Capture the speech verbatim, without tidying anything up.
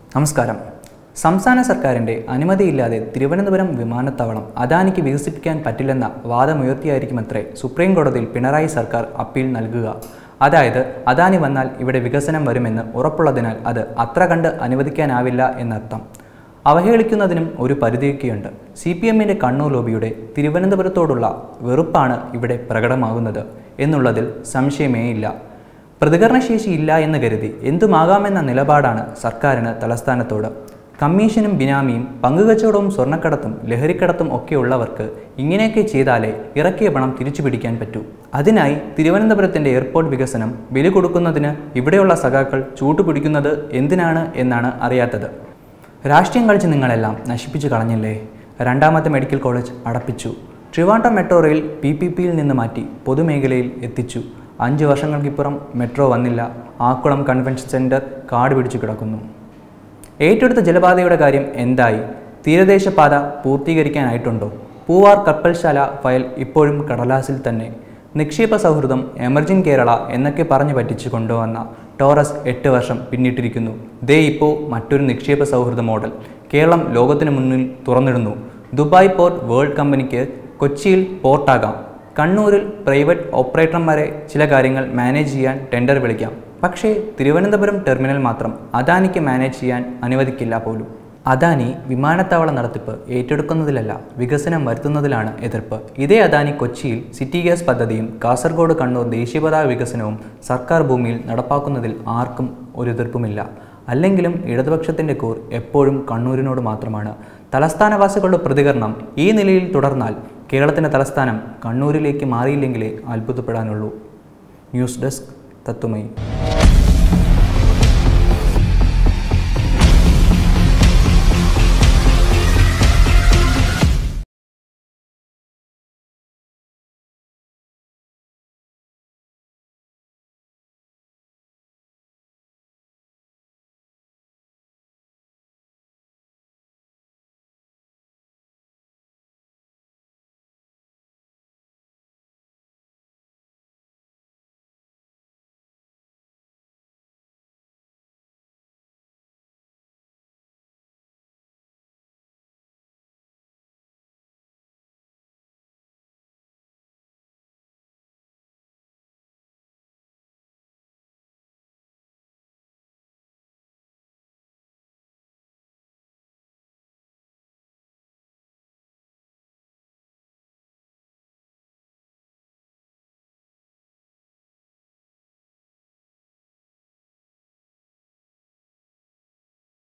നമസ്കാരം. സംസ്ഥാന സർക്കാരിൻ്റെ അനുമതിയില്ലാതെ തിരുവനന്തപുരം വിമാനത്താവളം അദാനിക്ക് വികസിപ്പിക്കാൻ പറ്റില്ലെന്ന വാദമുയർത്തിയായിരിക്കുമത്രേ സുപ്രീം കോടതിയിൽ പിണറായി സർക്കാർ അപ്പീൽ നൽകുക. അതായത് അദാനി വന്നാൽ ഇവിടെ വികസനം വരുമെന്ന് ഉറപ്പുള്ളതിനാൽ അത് അത്ര കണ്ട് അനുവദിക്കാനാവില്ല എന്നർത്ഥം. അവഹേളിക്കുന്നതിനും ഒരു പരിധിയൊക്കെയുണ്ട്. സി പി എമ്മിൻ്റെ കണ്ണൂർ ലോബിയുടെ തിരുവനന്തപുരത്തോടുള്ള വെറുപ്പാണ് ഇവിടെ പ്രകടമാകുന്നത് എന്നുള്ളതിൽ സംശയമേയില്ല. പ്രതികരണശേഷി ഇല്ല എന്ന് കരുതി എന്തുമാകാമെന്ന നിലപാടാണ് സർക്കാരിന് തലസ്ഥാനത്തോട്. കമ്മീഷനും ബിനാമിയും പങ്കുകച്ചവടവും സ്വർണ്ണക്കടത്തും ലഹരിക്കടത്തും ഒക്കെയുള്ളവർക്ക് ഇങ്ങനെയൊക്കെ ചെയ്താലേ ഇറക്കിയ പണം തിരിച്ചു പിടിക്കാൻ പറ്റൂ. അതിനായി തിരുവനന്തപുരത്തിൻ്റെ എയർപോർട്ട് വികസനം ബലി കൊടുക്കുന്നതിന് ഇവിടെയുള്ള സഖാക്കൾ ചൂട്ടുപിടിക്കുന്നത് എന്തിനാണ് എന്നാണ് അറിയാത്തത്. രാഷ്ട്രീയം കളിച്ച് നിങ്ങളെല്ലാം നശിപ്പിച്ചു കളഞ്ഞില്ലേ? രണ്ടാമത്തെ മെഡിക്കൽ കോളേജ് അടപ്പിച്ചു. Trivandrum metro rail P P പിയിൽ നിന്ന് മാറ്റി പൊതുമേഖലയിൽ എത്തിച്ചു. അഞ്ച് വർഷങ്ങൾക്കിപ്പുറം മെട്രോ വന്നില്ല. ആക്കുളം കൺവെൻഷൻ സെൻറ്റർ കാട് പിടിച്ചു കിടക്കുന്നു. ഏറ്റെടുത്ത ജലപാതയുടെ കാര്യം എന്തായി? തീരദേശപാത പൂർത്തീകരിക്കാനായിട്ടുണ്ടോ? പൂവാർ കപ്പൽശാല ഫയൽ ഇപ്പോഴും കടലാസിൽ തന്നെ. നിക്ഷേപ സൗഹൃദം, എമർജിംഗ് കേരള എന്നൊക്കെ പറഞ്ഞു പറ്റിച്ചു കൊണ്ടുവന്ന ടോറസ് എട്ട് വർഷം പിന്നിട്ടിരിക്കുന്നു. ദേ ഇപ്പോൾ മറ്റൊരു നിക്ഷേപ സൗഹൃദ മോഡൽ കേരളം ലോകത്തിന് മുന്നിൽ തുറന്നിടുന്നു. ദുബായ് പോർട്ട് വേൾഡ് കമ്പനിക്ക് കൊച്ചിയിൽ പോർട്ടാകാം. കണ്ണൂരിൽ പ്രൈവറ്റ് ഓപ്പറേറ്റർമാരെ ചില കാര്യങ്ങൾ മാനേജ് ചെയ്യാൻ ടെൻഡർ വിളിക്കാം. പക്ഷേ തിരുവനന്തപുരം ടെർമിനൽ മാത്രം അദാനിക്ക് മാനേജ് ചെയ്യാൻ അനുവദിക്കില്ല പോലും. അദാനി വിമാനത്താവള നടത്തിപ്പ് ഏറ്റെടുക്കുന്നതിലല്ല, വികസനം വരുത്തുന്നതിലാണ് എതിർപ്പ്. ഇതേ അദാനി കൊച്ചിയിൽ സിറ്റി ഗ്യാസ് പദ്ധതിയും കാസർഗോഡ് കണ്ണൂർ ദേശീയപാത വികസനവും സർക്കാർ ഭൂമിയിൽ നടപ്പാക്കുന്നതിൽ ആർക്കും ഒരു എതിർപ്പുമില്ല. അല്ലെങ്കിലും ഇടതുപക്ഷത്തിൻ്റെ കൂർ എപ്പോഴും കണ്ണൂരിനോട് മാത്രമാണ്. തലസ്ഥാനവാസികളുടെ പ്രതികരണം ഈ നിലയിൽ തുടർന്നാൽ കേരളത്തിൻ്റെ തലസ്ഥാനം കണ്ണൂരിലേക്ക് മാറിയില്ലെങ്കിലേ അത്ഭുതപ്പെടാനുള്ളൂ. News desk Tatwamayi.